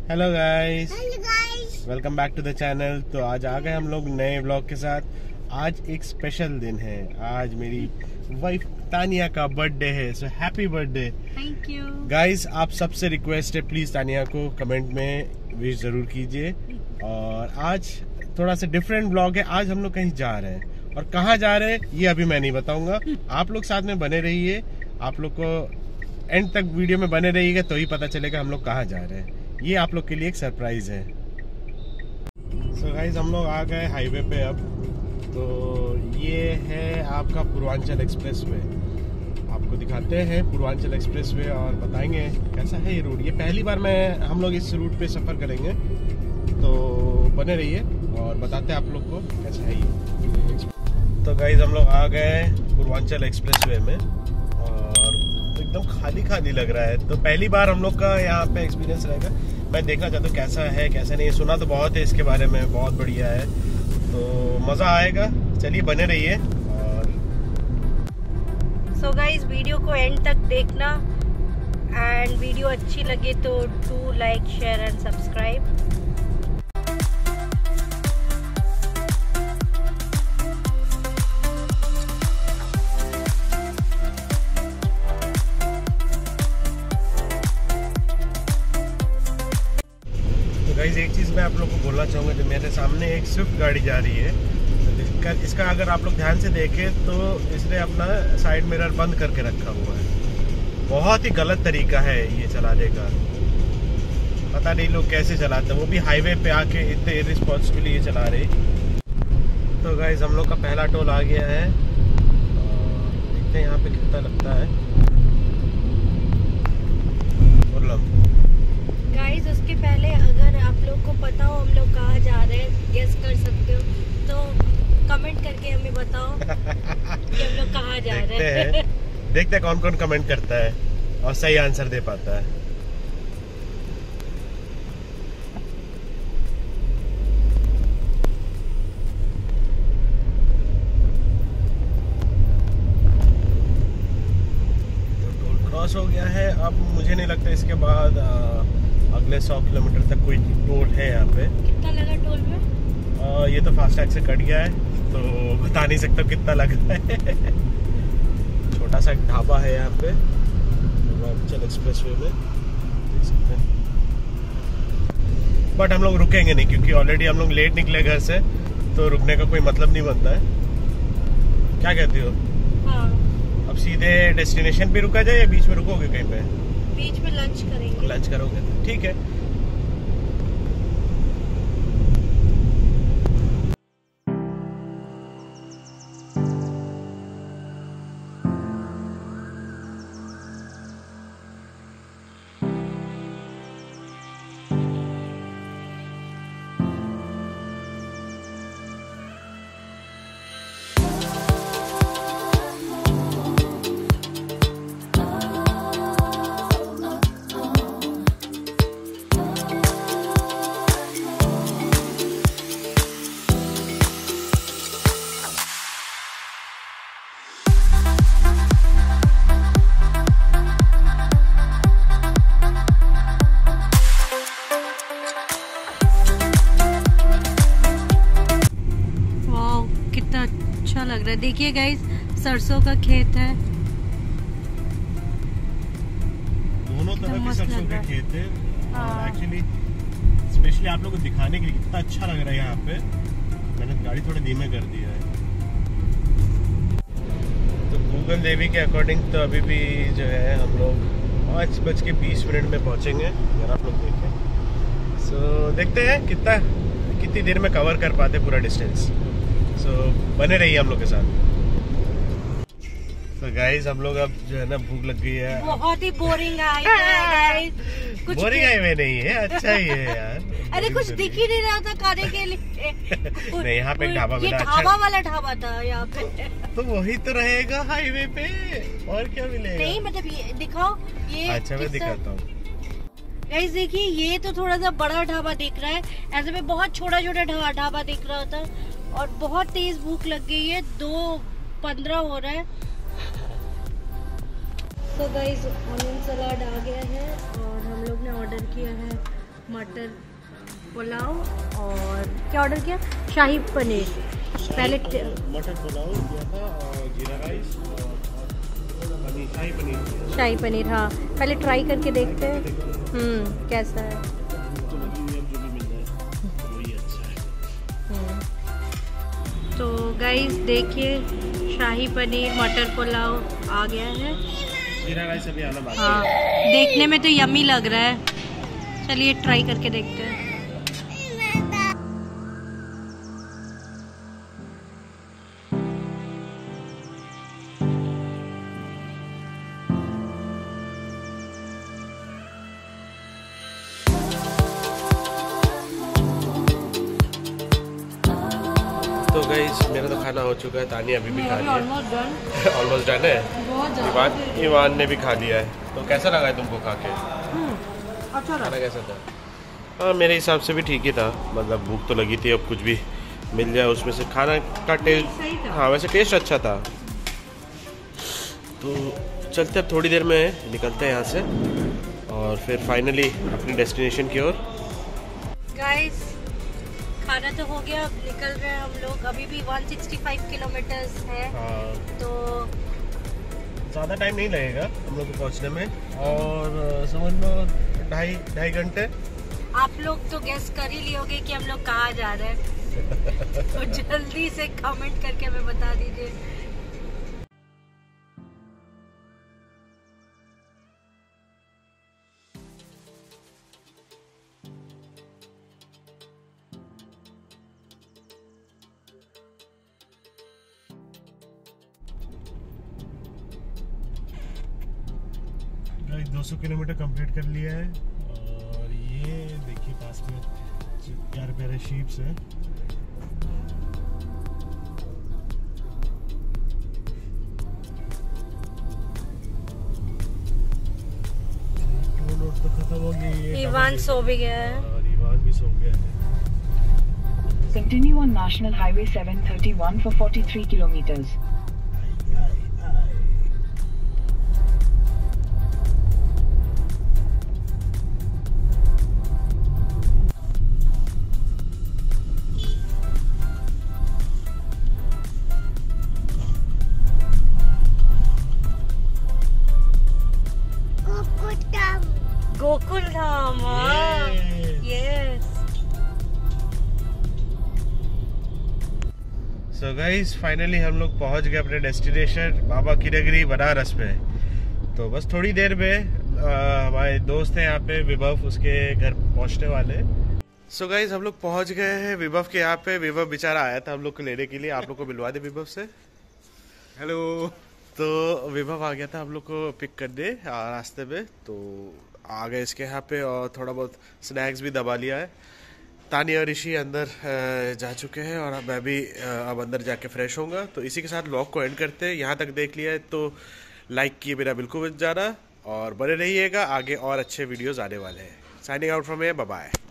Hello guys, welcome back to the channel. तो आज आ गए हम लोग नए व्लॉग के साथ। आज एक स्पेशल दिन है। आज मेरी वाइफ तानिया का बर्थडे है, so happy birthday. Thank you guys, आप सबसे रिक्वेस्ट है, प्लीज तानिया को कमेंट में विश जरूर कीजिए। और आज थोड़ा सा डिफरेंट व्लॉग है। आज हम लोग कहीं जा रहे हैं, और कहाँ जा रहे हैं ये अभी मैं नहीं बताऊंगा। आप लोग साथ में बने रहिए, आप लोग को एंड तक वीडियो में बने रहिएगा तो ही पता चलेगा हम लोग कहाँ जा रहे हैं। ये आप लोग के लिए एक सरप्राइज है। सो गाइस, हम लोग आ गए हाईवे पे अब। तो ये है आपका पूर्वांचल एक्सप्रेस वे। आपको दिखाते हैं पूर्वांचल एक्सप्रेस वे और बताएंगे कैसा है ये रूट। ये पहली बार हम लोग इस रूट पे सफ़र करेंगे, तो बने रहिए और बताते हैं आप लोग को कैसा है ये। तो गाइस, हम लोग आ गए पूर्वांचल एक्सप्रेस वे में और एकदम खाली खाली लग रहा है। तो पहली बार हम लोग का यहाँ पे एक्सपीरियंस रहेगा। मैं देखना चाहता हूँ कैसा है कैसा नहीं। सुना तो बहुत है इसके बारे में, बहुत बढ़िया है, तो मज़ा आएगा। चलिए बने रहिए। और सो गाइस, वीडियो को एंड तक देखना एंड वीडियो अच्छी लगे तो do like, share and subscribe. Guys, एक चीज़ मैं आप लोग को बोलना चाहूँगा, जो मेरे सामने एक स्विफ्ट गाड़ी जा रही है, तो इसका अगर आप लोग ध्यान से देखें तो इसने अपना साइड मिरर बंद करके रखा हुआ है। बहुत ही गलत तरीका है ये चलाने का। पता नहीं लोग कैसे चलाते हैं, वो भी हाईवे पे आके इतने इररिस्पॉन्सिबली ये चला रहे। तो गाइस, हम लोग का पहला टोल आ गया है। देखते हैं यहाँ पे कितना लगता है। गाइस, उसके पहले अगर आप लोग को पता हो हम लोग कहाँ जा रहे हैं, गेस कर सकते हो तो कमेंट करके हमें बताओ कि हम लोग कहाँ जा रहे हैं। देखते हैं कौन कौन कमेंट करता है और सही आंसर दे पाता है। तो टोल क्रॉस हो गया है। अब मुझे नहीं लगता इसके बाद अगले 100 किलोमीटर तक कोई टोल है यहाँ पे। कितना लगा टोल में? ये तो फास्टैग से कट गया है, तो बता नहीं सकता कितना लगा है। छोटा सा ढाबा है यहाँ पे पूर्वांचल एक्सप्रेस वे में, देख सकते हैं। बट हम लोग रुकेंगे नहीं, क्योंकि ऑलरेडी हम लोग लेट निकले घर से, तो रुकने का कोई मतलब नहीं बनता है। क्या कहती हो? हाँ। अब सीधे डेस्टिनेशन पे रुका जाए या बीच में रुकोगे कहीं पे? बीच में लंच करेंगे। लंच करोगे, ठीक है। अच्छा लग रहा है। देखिए गाइस, सरसों का खेत है, दोनों तरफ के सरसों के खेत है। हाँ। एक्चुअली स्पेशली आप लोगों को दिखाने के लिए कितना अच्छा लग रहा है यहाँ पे। मैंने गाड़ी थोड़ा धीमे कर दिया है। तो गूगल देवी के अकॉर्डिंग तो अभी भी जो है हम लोग 5:20 में पहुँचेंगे, अगर आप लोग देखें। सो देखते हैं कितनी देर में कवर कर पाते पूरा डिस्टेंस। सो बने रहिए हम लोग के साथ। तो गाइस, हम लोग अब जो है ना, भूख लग गई है। बहुत ही बोरिंग है। बोरिंग हाईवे नहीं है, अच्छा ही है यार। अरे कुछ दिख ही नहीं रहा था खाने के लिए। नहीं, यहाँ पे ढाबा मिला। ये ढाबा वाला ढाबा था यहाँ पे। तो वही तो रहेगा हाईवे पे, और क्या मिलेगा? नहीं मतलब ये दिखाओ, ये अच्छा मैं दिखाता हूँ। गाइस देखिए, ये तो थोड़ा सा बड़ा ढाबा दिख रहा है, ऐसे में बहुत छोटा छोटा ढाबा दिख रहा था। और बहुत तेज भूख लग गई है, 2:15 हो रहा है। तो गाइस, ऑनियन सलाद आ गया है और हम लोग ने ऑर्डर किया है मटर पुलाव और क्या ऑर्डर किया, शाही पनीर। पहले मटर पुलाव किया था और जीरा राइस और शाही पनीर। शाही पनीर, हाँ पहले ट्राई करके देखते हैं कैसा है। तो गाइस देखिए, शाही पनीर मटर पुलाव आ गया है। जीरा राइस अभी आना बाकी है। हाँ, देखने में तो यम्मी लग रहा है। चलिए ट्राई करके देखते हैं। तो गाइस मेरा तो खाना हो चुका है, तानिया अभी भी खा रही है। ऑलमोस्ट डन है। ईवान ने भी खा लिया है। तो कैसा लगा है तुमको खा के? अच्छा खाना कैसा था? हाँ मेरे हिसाब से भी ठीक ही था, मतलब भूख तो लगी थी, अब कुछ भी मिल जाए उसमें से खाना का टेस्ट। हाँ वैसे टेस्ट अच्छा था। तो चलते अब थोड़ी देर में निकलते हैं यहाँ से और फिर फाइनली अपनी डेस्टिनेशन की ओर। गाइस खाना तो हो गया, अब निकल रहे हैं हम लोग। अभी भी 165 किलोमीटर्स है। हाँ तो ज़्यादा टाइम नहीं लगेगा हम लोग को पहुँचने में, और समझ लो ढाई घंटे। आप लोग तो गेस कर ही लियोगे कि हम लोग कहाँ जा रहे हैं। तो जल्दी से कमेंट करके हमें बता दीजिए। गाइस 200 किलोमीटर कंप्लीट कर लिया है, और ये देखिए पास में प्यारे प्यारे शीप्स हैं। टोल तो खत्म हो गई। ईवान सो भी गया है और ईवान भी सो गया है। Continue on National Highway 731 for 43 kilometers. Gokul Dham. Yes. So guys finally हम लोग पहुंच गए अपने डेस्टिनेशन बाबा की नगरी बनारस में। तो बस थोड़ी देर में हमारे दोस्त हैं यहाँ पे विभव, उसके घर पहुंचने वाले। सो गाइस हम लोग पहुंच गए हैं विभव के यहाँ पे। विभव बेचारा आया था हम लोग को लेने के लिए। आप लोग को मिलवा दे विभव से। हेलो। तो विभव आ गया था हम लोग को पिक कर दे रास्ते में। तो आ गए इसके यहाँ पे और थोड़ा बहुत स्नैक्स भी दबा लिया है। तानिया और ऋषि अंदर जा चुके हैं और मैं भी अब अंदर जाके फ्रेश होऊंगा। तो इसी के साथ व्लॉग को एंड करते हैं। यहाँ तक देख लिया है तो लाइक किए बिना बिल्कुल मत जाना और बने रहिएगा, आगे और अच्छे वीडियोस आने वाले हैं। Signing out from here, bye bye.